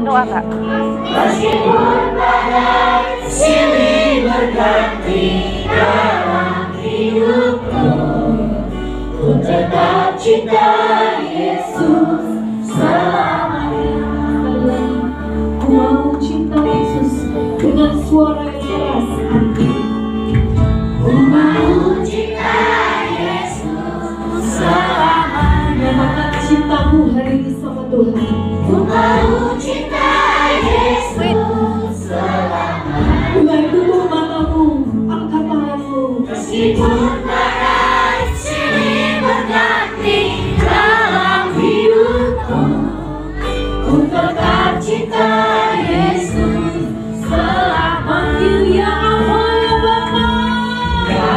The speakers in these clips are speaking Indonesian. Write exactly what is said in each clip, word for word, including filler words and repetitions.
doa Kak. Meskipun badai silih berganti dalam hidupku, ku tetap cinta Yesus selamanya. Ku mau cinta Yesus dengan suara yang keras hati. Ku mau cinta Yesus selamanya. Nyatakan cintamu hari ini sama Tuhan. Ku mau cinta Yesus selamanya. Mulai tutup matamu, angkat tanganmu. Meskipun badai silih berganti dalam hidupku, ku tetap cinta Yesus selamanya. Panggil ya Allah ya Bapa. Ya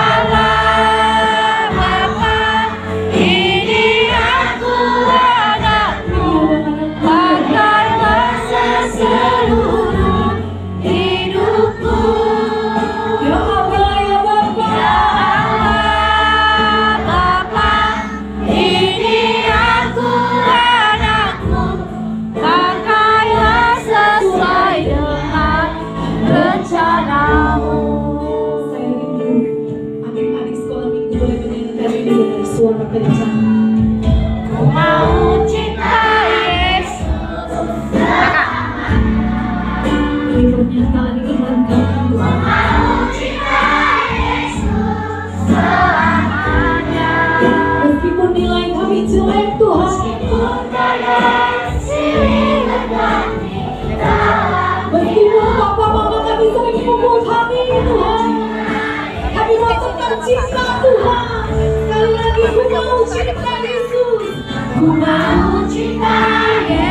Allah Bapa, ini aku anakmu, pakailah seluruh hidupku. Ya Allah ya Bapa. Ya Allah Bapa, ini aku anakmu, pakailah sesuai dengan rencanamu. Saya rindu adik-adik sekolah minggu boleh menyanyikan ini dengan suara kencang. Ku mau cinta Yesus selamanya. Ini pernyataan iman kami. Mau cinta Yesus selamanya. Meskipun nilai kami jelek Tuhan, Meskipun badai silih berganti dalam meskipun Papa Mama kami sering memukul kami Tuhan, kami mau tetap cinta Tuhan. Sekali lagi ku mau cinta Yesus. Ku mau cinta Yesus